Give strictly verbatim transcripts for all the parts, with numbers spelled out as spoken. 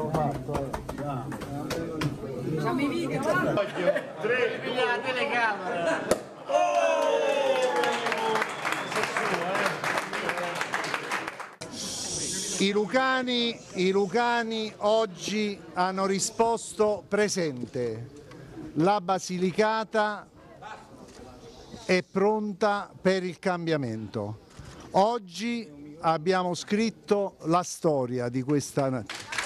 abbiamo fatto. Facciamo i video, va? Tre la telecamera. I lucani, I lucani oggi hanno risposto presente. La Basilicata è pronta per il cambiamento. Oggi abbiamo scritto la storia di questa.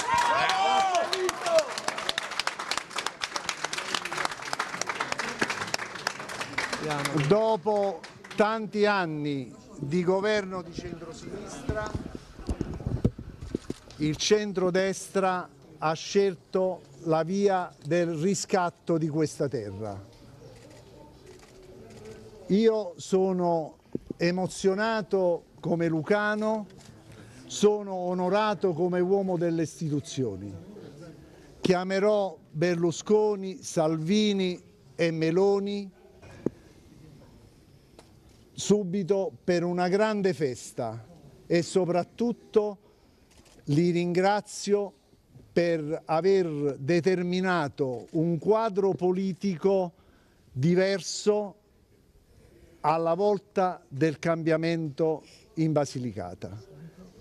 Dopo tanti anni di governo di centrosinistra, il centrodestra ha scelto la via del riscatto di questa terra. Io sono emozionato come lucano, sono onorato come uomo delle istituzioni. Chiamerò Berlusconi, Salvini e Meloni subito per una grande festa e soprattutto li ringrazio per aver determinato un quadro politico diverso alla volta del cambiamento in Basilicata.